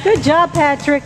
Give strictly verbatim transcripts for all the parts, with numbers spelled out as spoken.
Good job, Patrick.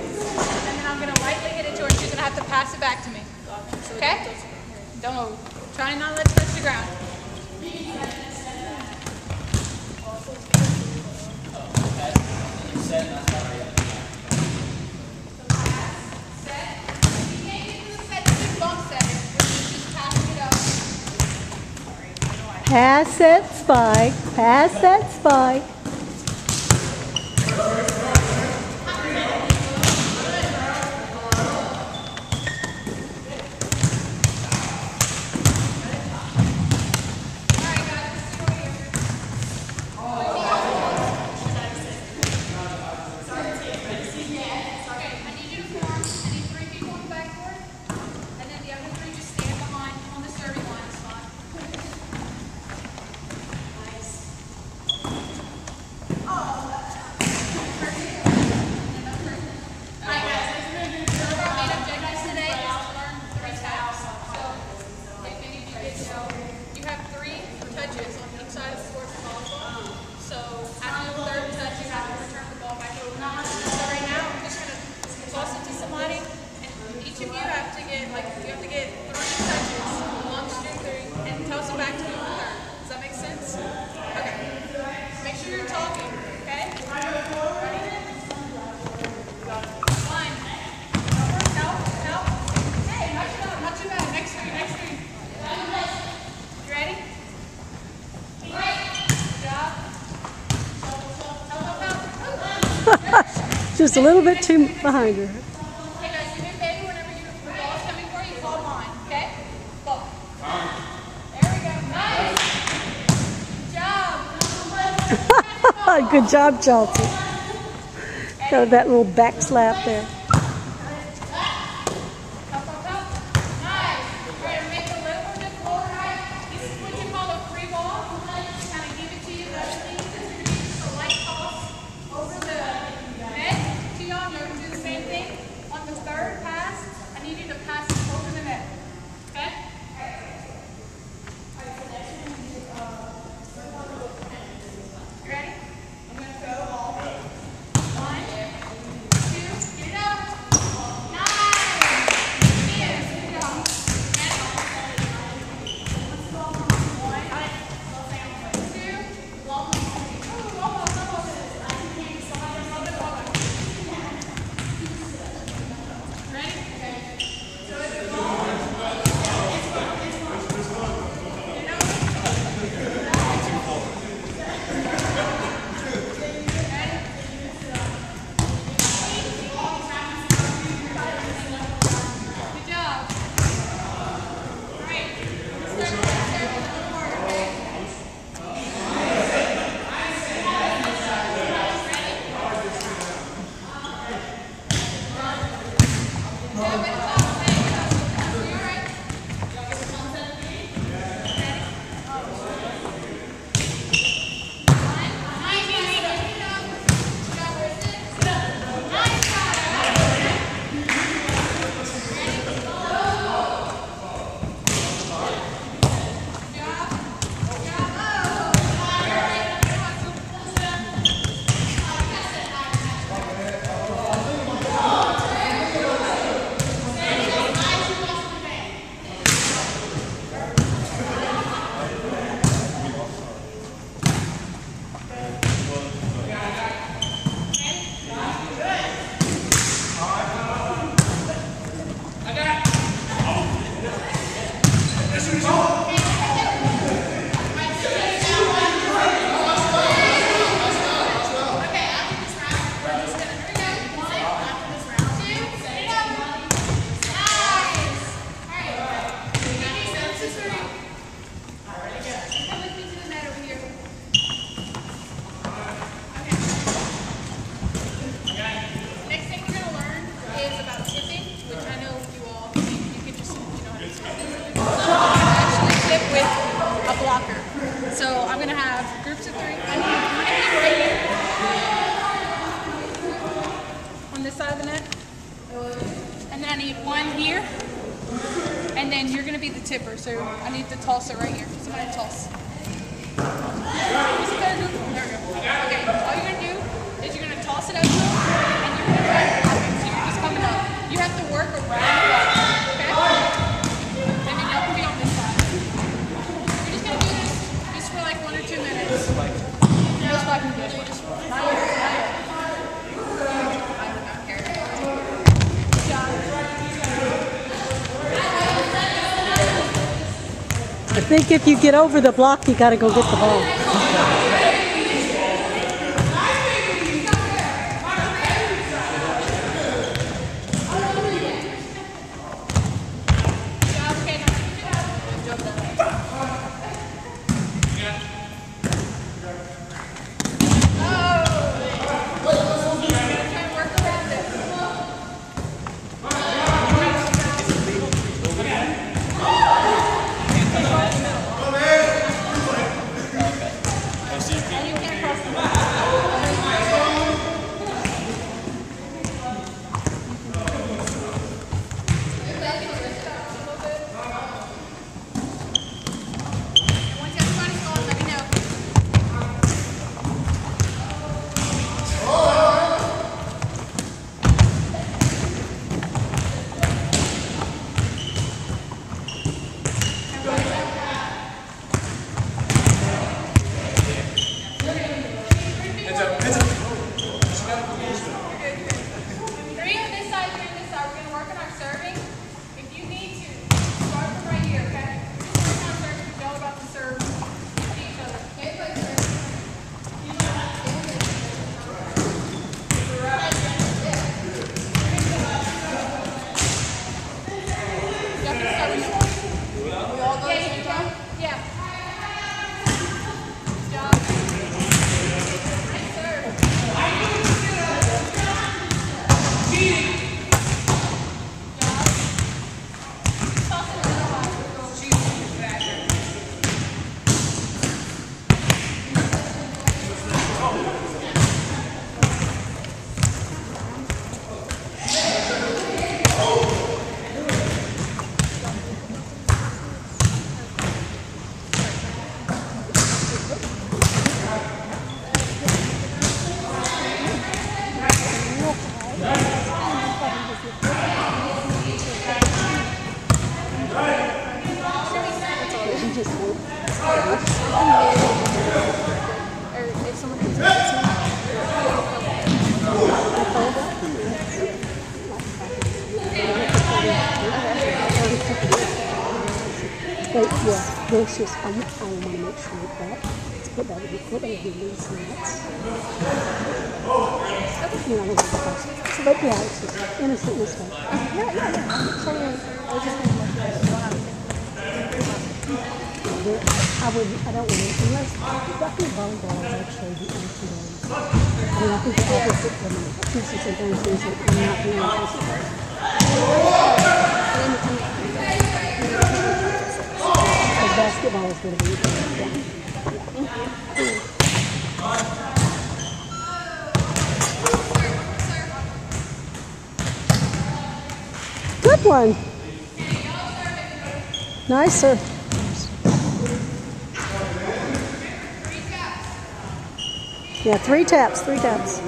have to pass it back to me. Okay? Don't Try not to let it touch the ground. Pass that spike. Pass that spike. Just a little bit too behind her. Hey guys, do me a favor, whenever you, the ball's coming for you, call mine, okay? Ball. There we go. Nice. Good job. Good job, Chelsea. Got that little back slap there. So I'm going to have groups of three. I need one right here on this side of the net. And then I need one here. And then you're going to be the tipper. So I need to toss it right here. Somebody toss. Who's the third group? There we go. Okay, all you're going to do is you're going to toss it up to them. And you're going to try to block it. So you're just coming up. You have to work around the ball. Okay? And then y'all can be on this side. think if you get over the block, you got to go get the ball. But yeah, there's just, I, I want to make sure that it's put that in the put in the loose nuts. You know, so, but yeah, it's just innocent mistake. Yeah, yeah, yeah. So, I was just going to look at it. I would, I don't want to, unless, I think volleyball is actually the antidote. I mean, I think the opposite for me. Teaching sometimes things that I'm not doing opposite. Because basketball is going to be, yeah. Good one. Nice, sir. Yeah, three taps, three taps.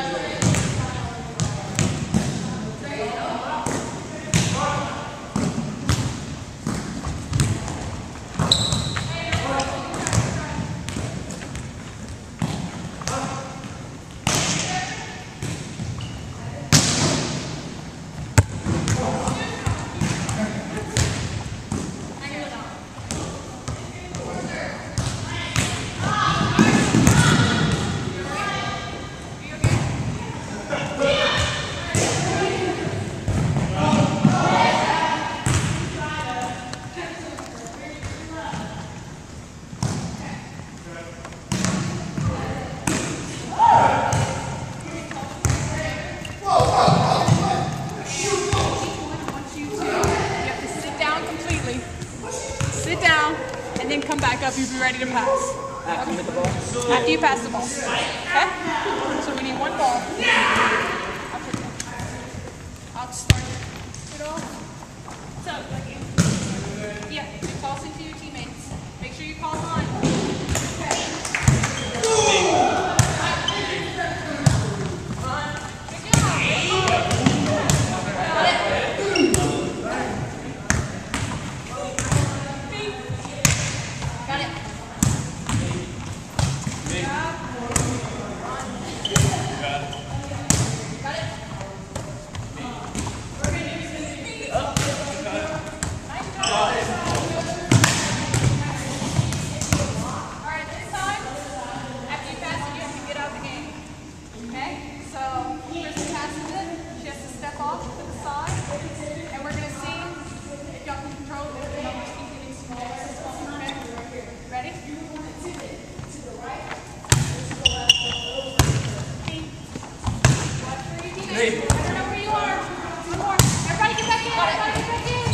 You'll be ready to pass. After you hit the ball? After you pass the ball. Okay? So we need one ball. I'll put it. I'll start it off. So, like, yeah, you're tossing to your teammates. Make sure you call on.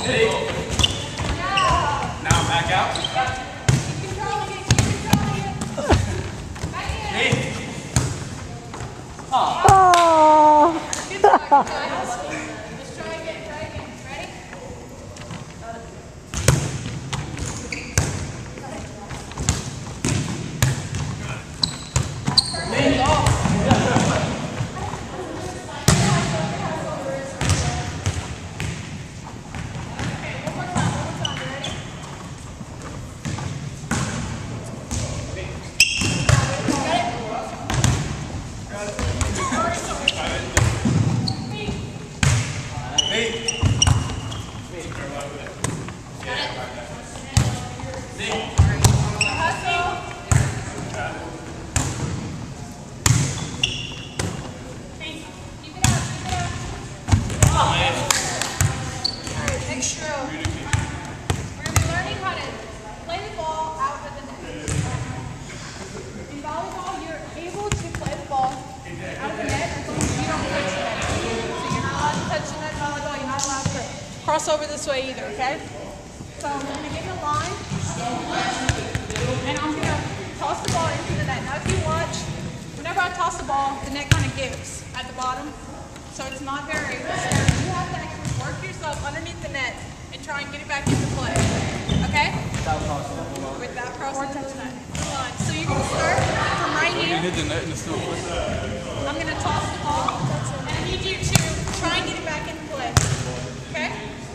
Now back out. Keep controlling it, keep controlling it. Back in. Oh. Good try, good try. Let's try again, try again. Ready? Lean off. Cross over this way either, okay? So I'm going to get in a line, and I'm going to toss the ball into the net. Now if you watch, whenever I toss the ball, the net kind of gives at the bottom, so it's not very scary. You have to actually work yourself underneath the net and try and get it back into play, okay? Without crossing the line. Without crossing the net. Line. So you're going to start from right here. You hit the net and it's still quick. I'm going to toss the ball, and I need you to try and get it back into play, okay?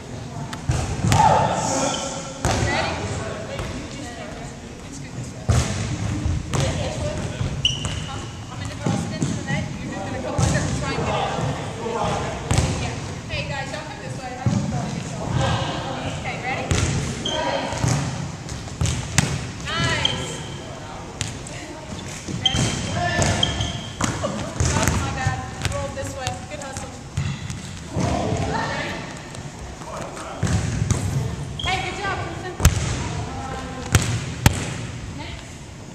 Ready? I'm going to toss it into the net. You're just going to go under and try and get it out. Yeah. Hey guys, don't come this way. I don't want to throw it. Okay, ready? Nice. Ready? Oh my bad. Rolled this way. Good hustle. Hey, good job, Kristen. Next.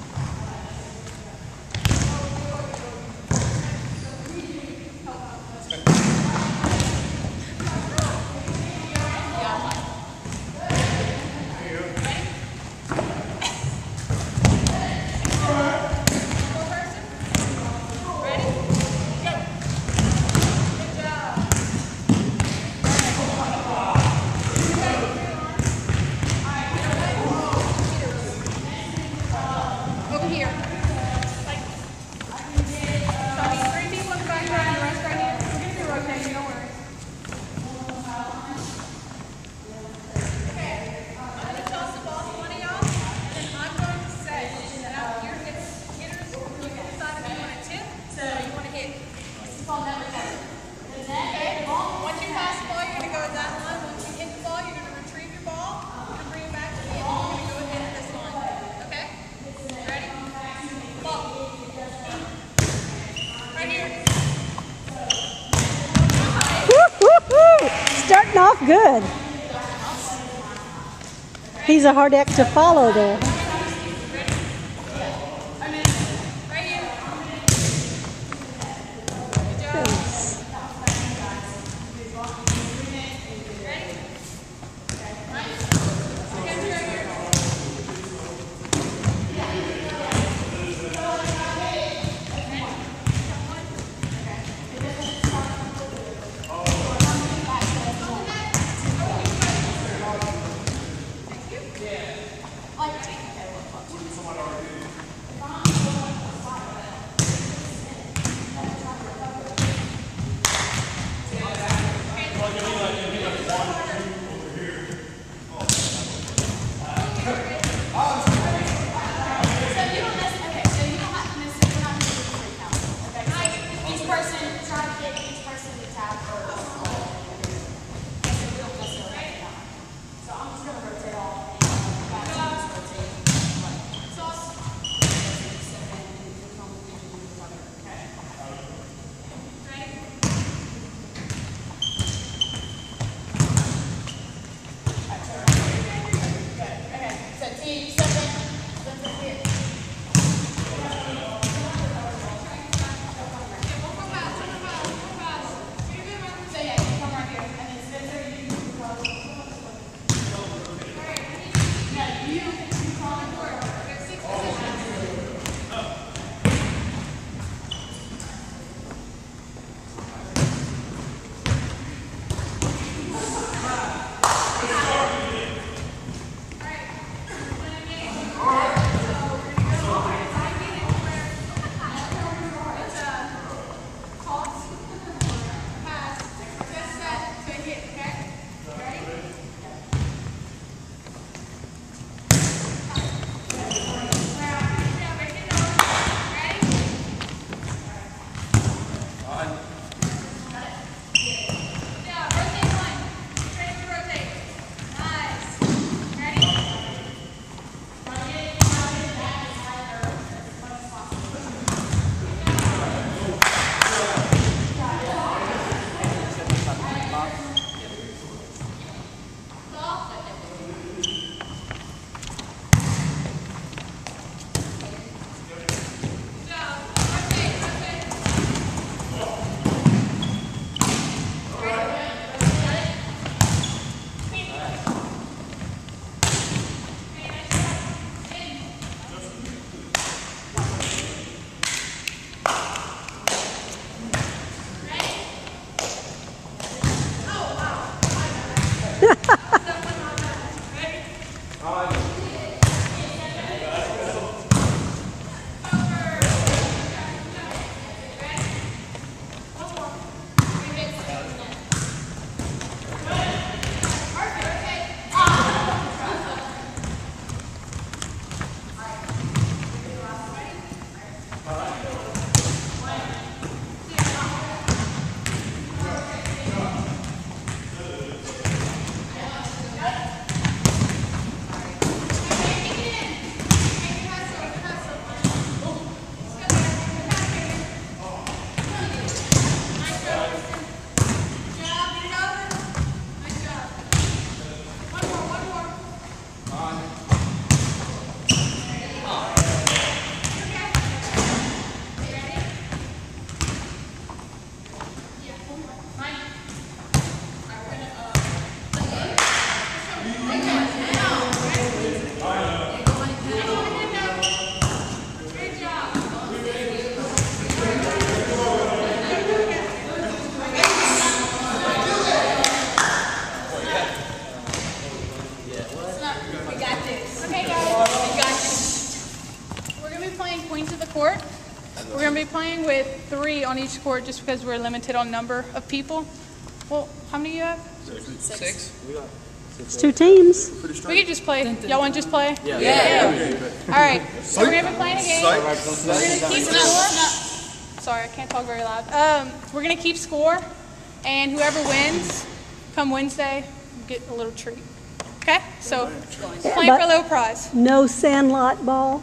Ready? Go. Good job. Over here. Like, so I need three people in the background and the rest right here. We're going to be rotating, don't worry. Okay, I'm going to toss the ball to one of y'all, and then I'm going to set. Now, you're it's hitters, you can decide if you want to tip or you want to hit. Okay, once you pass the ball, you're going to go to that line. Once you hit the ball, you're going to retrieve your ball and bring it back to me, and you're going to go ahead at this line. Okay? Ready? Ball. Right here. Woo, woo, woo. Starting off good. He's a hard act to follow there. I'm in. Right here. Good job. Ready? Right. Again, right here. Thank you. We're going to be playing with three on each court just because we're limited on number of people. Well, how many do you have? Six. Six. It's two teams. We could just play. Y'all want to just play? Yeah. Yeah. yeah. All right. So we're going to be playing a game. We're going to keep score. Sorry, I can't talk very loud. Um, we're going to keep score, and whoever wins, come Wednesday, get a little treat. Okay? So, we're playing for a little prize. No sandlot ball.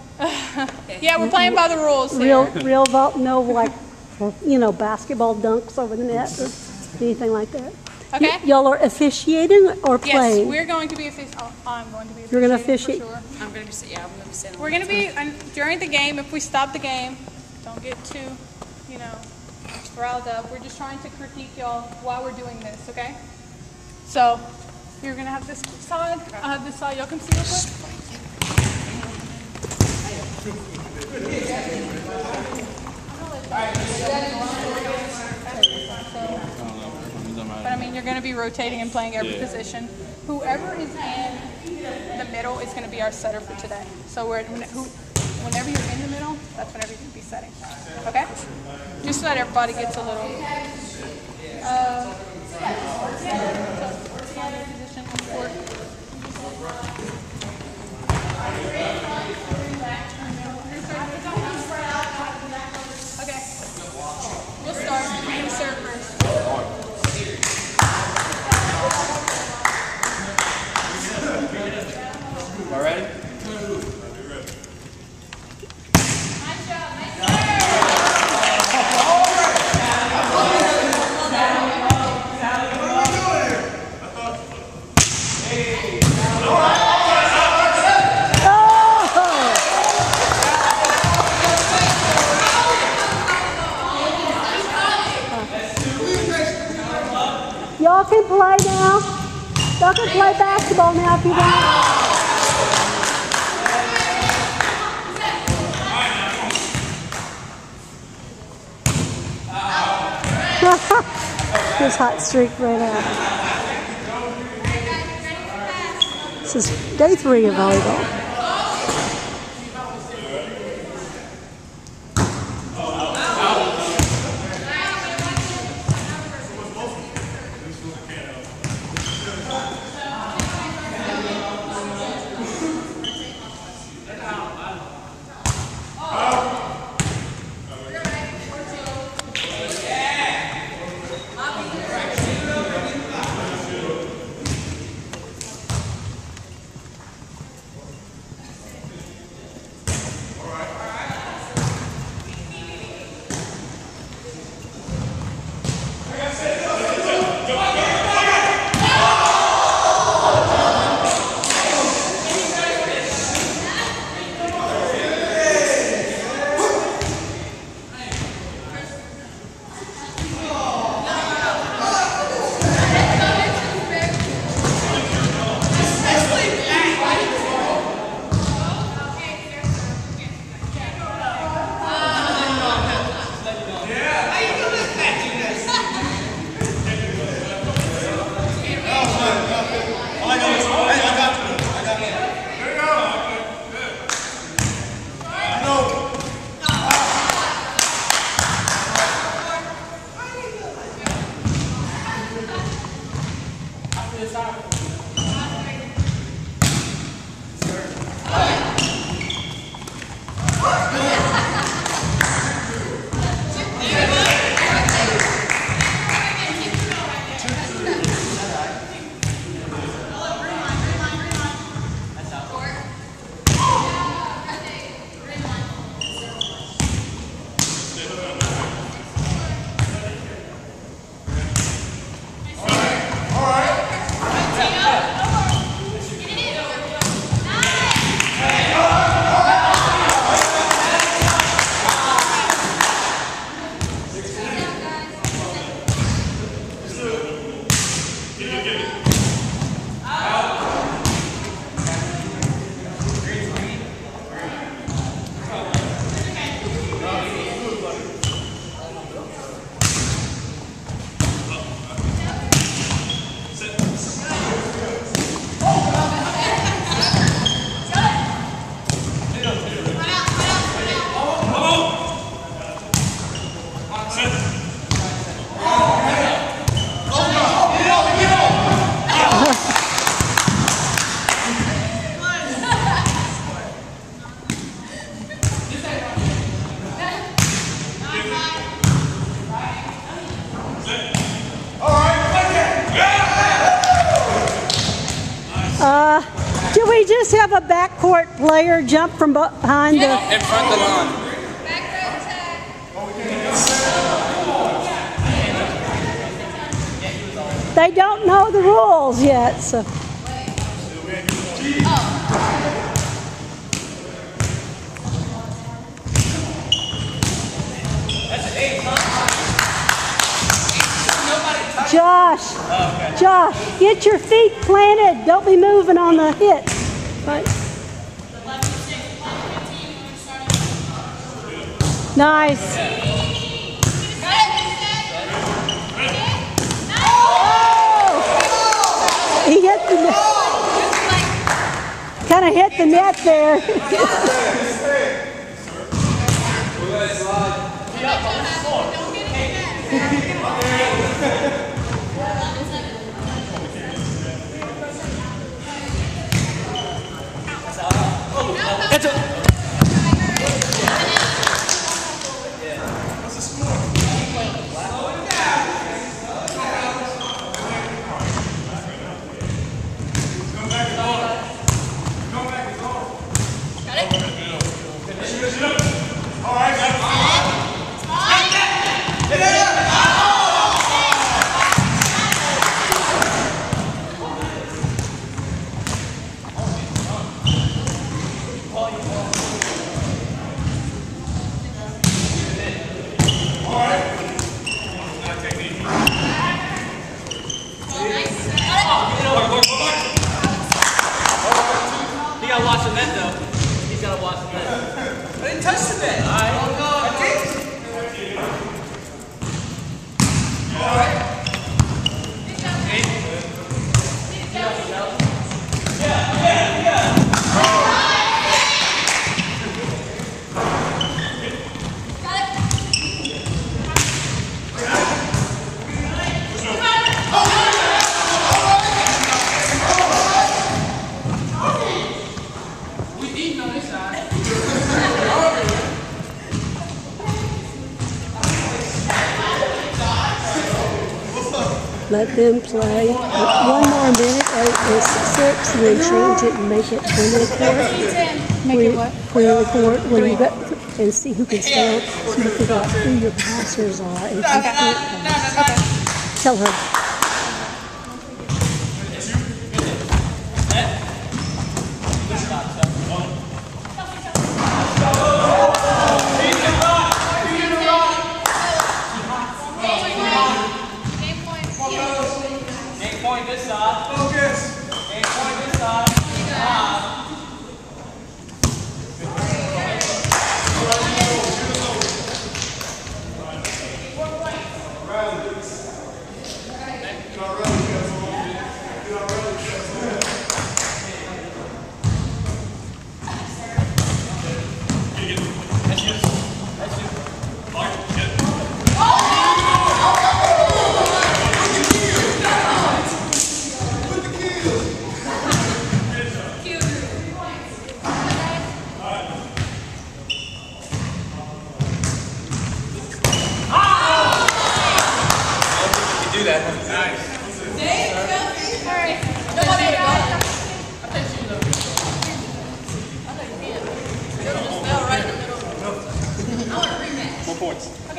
Yeah, we're playing by the rules here. Real, real ball. No, like, you know, basketball dunks over the net or anything like that. Okay. Y y'all are officiating or playing? Yes, we're going to be officiating. Oh, I'm going to be officiating. You're going to officiate? For sure. I'm going to be, yeah, I'm going to be sitting. We're going to be, and during the game, if we stop the game, don't get too, you know, riled up. We're just trying to critique y'all while we're doing this, okay? So, you're going to have this side, I'll have this side. Y'all can see real quick? But I mean, you're going to be rotating and playing every yeah. position. Whoever is in the middle is going to be our setter for today. So we're, who, whenever you're in the middle, that's whenever you're going to be setting. Okay? Just so that everybody gets a little. Uh, position on the court. Okay. We'll start. You serve first. All ready? Nice job. Nice Y'all can play now. Y'all can play basketball now if you want. This hot streak right out. This is day three of volleyball. Uh, do we just have a backcourt player jump from behind the... In front of the lawn. They don't know the rules yet, so... Josh, Josh, get your feet planted. Don't be moving on the hit. Right. Nice. Oh! He hit the net. Kind of hit the net there. That's it. He gotta watch the net though. He's gotta watch the net. I didn't touch the net. I don't know. I did. Alright. Yeah, yeah, yeah. Let them play one more minute, eight is six, and then change it and make it clear the court. Make it what? Clear the court when you got, and see who can stay. So you figure out who your passers are and who can't pass. Okay. Tell her.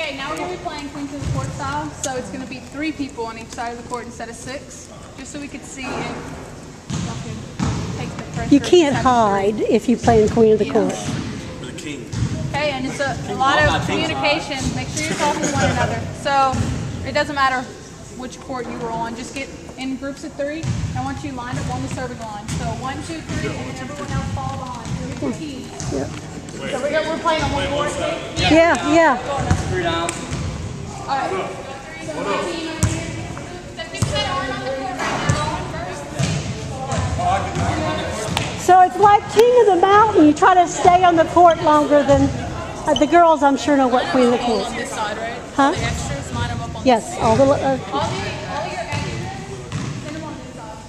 Okay, now we're going to be playing queen to the court style. So it's going to be three people on each side of the court instead of six, just so we could see if y'all can take the pressure. You can't hide if you play in queen of the court. The king. Okay, and it's a, a lot of communication. Make sure you're talking to one another. So it doesn't matter which court you were on. Just get in groups of three. I want you lined up on the serving line. So one, two, three, and then everyone else fall behind. So get your keys. Yeah. So we're, gonna, we're playing on one court, okay? Yeah, yeah. Three down. All right. So my team over here. The people that aren't on the court right now, first. So it's like King of the Mountain. You try to stay on the court longer than uh, the girls. I'm sure know what queen of the court. On this side, right? Huh? The extras, line them up on Yes, this side. all the. Uh, All the, all your extras, send them on this side.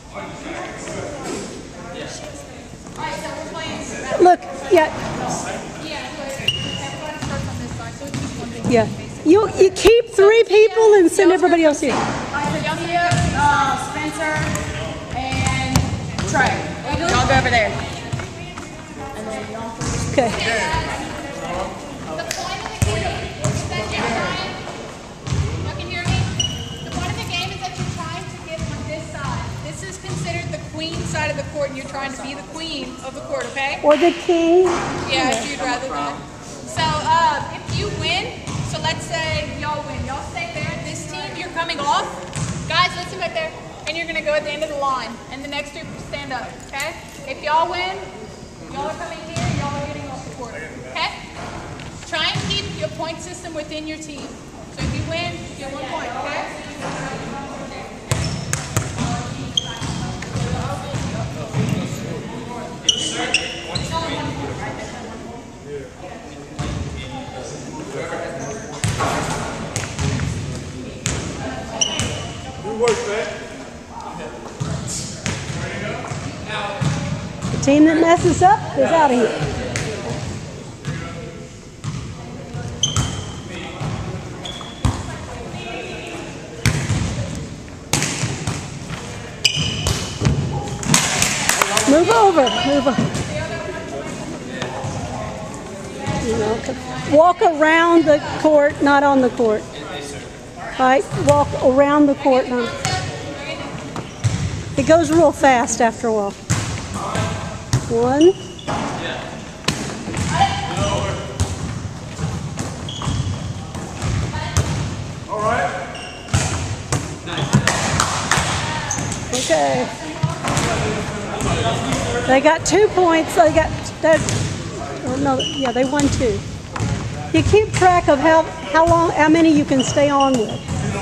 All right, so we're playing. look, yeah, Yeah, so everybody starts on this side, so it's just one big yeah. thing, basically. You you keep three people and send everybody else here. All right, so y'all see uh, Spencer and Trey. Y'all go over there. And then y'all Okay. The point of the game is that you're trying. Y'all can hear me? The point of the game is that you're trying to get on this side. This is considered the queen side of the court, and you're trying to be the queen of the court, okay? Or the king. Yeah, if you'd rather that. So, uh, if you win, so let's say y'all win. Y'all stay there. This team, you're coming off. Guys, listen back there. And you're going to go at the end of the line. And the next group stand up, okay? If y'all win, y'all are coming here. Y'all are getting off the court, okay? Try and keep your point system within your team. So if you win, you get one point, okay? Good work, man. The team that messes up is out of here. Move over, move over. You know, walk around the court, not on the court. Right? Walk around the court. Not. It goes real fast after a while. One. All right. Okay. They got two points. They got that. Or no, yeah, they won two. You keep track of how how long, how many you can stay on with.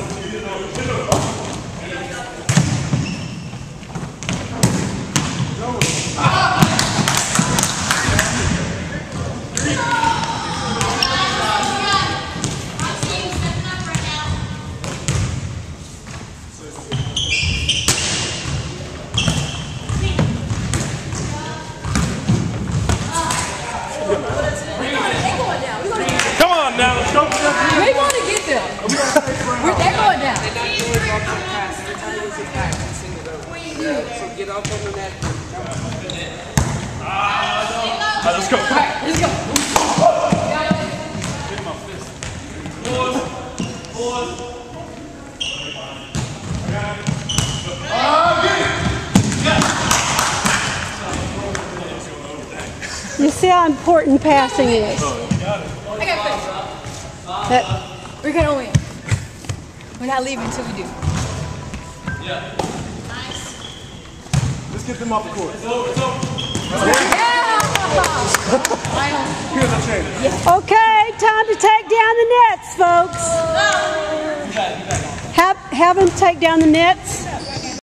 Come on now. Let's go. We want to get them. We're, they're going down. So get up on the net. All right, let's go. All right, let's go. You see how important passing is. I got fish. That, We're going to win. We're not leaving until we do. Let's get them off the court. Yeah! Here's our chance. okay, time to take down the nets, folks. Have have them take down the nets.